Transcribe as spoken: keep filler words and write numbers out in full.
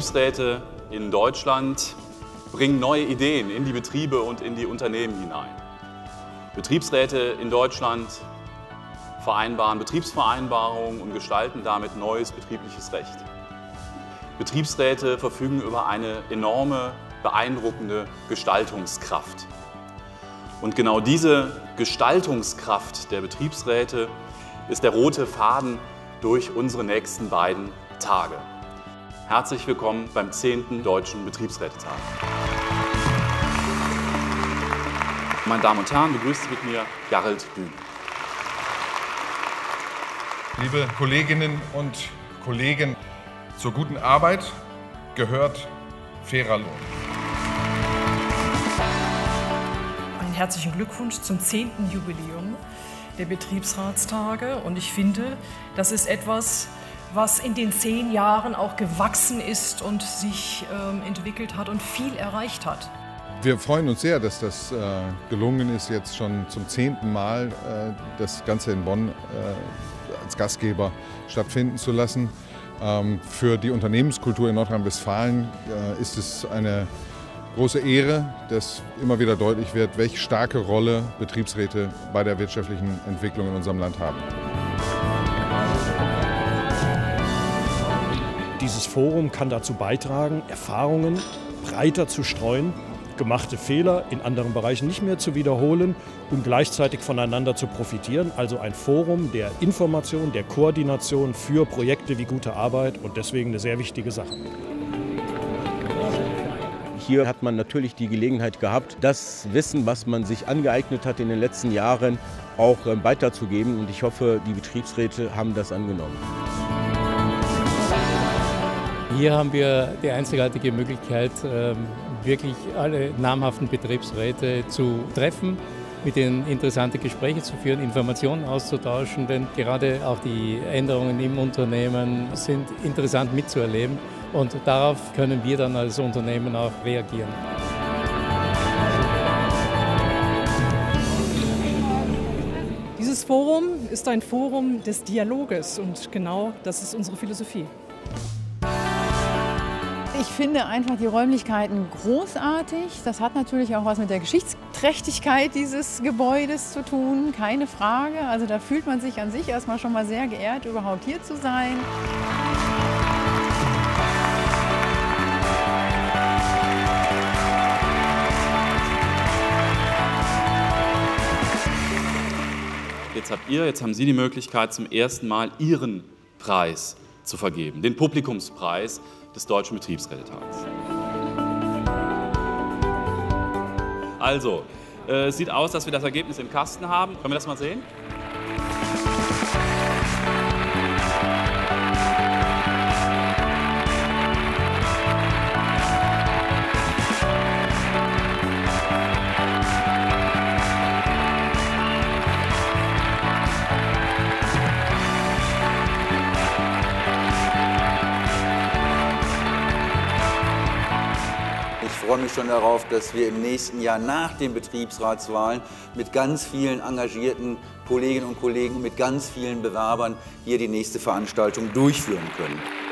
Betriebsräte in Deutschland bringen neue Ideen in die Betriebe und in die Unternehmen hinein. Betriebsräte in Deutschland vereinbaren Betriebsvereinbarungen und gestalten damit neues betriebliches Recht. Betriebsräte verfügen über eine enorme, beeindruckende Gestaltungskraft. Und genau diese Gestaltungskraft der Betriebsräte ist der rote Faden durch unsere nächsten beiden Tage. Herzlich willkommen beim zehnten Deutschen Betriebsrätetag. Meine Damen und Herren, begrüßt mit mir Gerald Dün. Liebe Kolleginnen und Kollegen, zur guten Arbeit gehört fairer Lohn. Einen herzlichen Glückwunsch zum zehnten Jubiläum der Betriebsratstage. Und ich finde, das ist etwas, was in den zehn Jahren auch gewachsen ist und sich ähm, entwickelt hat und viel erreicht hat. Wir freuen uns sehr, dass das äh, gelungen ist, jetzt schon zum zehnten Mal äh, das Ganze in Bonn äh, als Gastgeber stattfinden zu lassen. Ähm, für die Unternehmenskultur in Nordrhein-Westfalen äh, ist es eine große Ehre, dass immer wieder deutlich wird, welche starke Rolle Betriebsräte bei der wirtschaftlichen Entwicklung in unserem Land haben. Dieses Forum kann dazu beitragen, Erfahrungen breiter zu streuen, gemachte Fehler in anderen Bereichen nicht mehr zu wiederholen und gleichzeitig voneinander zu profitieren. Also ein Forum der Information, der Koordination für Projekte wie gute Arbeit und deswegen eine sehr wichtige Sache. Hier hat man natürlich die Gelegenheit gehabt, das Wissen, was man sich angeeignet hat in den letzten Jahren, auch weiterzugeben. Und ich hoffe, die Betriebsräte haben das angenommen. Hier haben wir die einzigartige Möglichkeit, wirklich alle namhaften Betriebsräte zu treffen, mit ihnen interessante Gespräche zu führen, Informationen auszutauschen, denn gerade auch die Änderungen im Unternehmen sind interessant mitzuerleben und darauf können wir dann als Unternehmen auch reagieren. Dieses Forum ist ein Forum des Dialoges und genau das ist unsere Philosophie. Ich finde einfach die Räumlichkeiten großartig. Das hat natürlich auch was mit der Geschichtsträchtigkeit dieses Gebäudes zu tun, keine Frage. Also da fühlt man sich an sich erstmal schon mal sehr geehrt, überhaupt hier zu sein. Jetzt habt ihr, jetzt haben Sie die Möglichkeit, zum ersten Mal Ihren Preis zu vergeben, den Publikumspreis des Deutschen Betriebsrätetags. Also, äh, es sieht aus, dass wir das Ergebnis im Kasten haben. Können wir das mal sehen? Ich freue mich schon darauf, dass wir im nächsten Jahr nach den Betriebsratswahlen mit ganz vielen engagierten Kolleginnen und Kollegen und mit ganz vielen Bewerbern hier die nächste Veranstaltung durchführen können.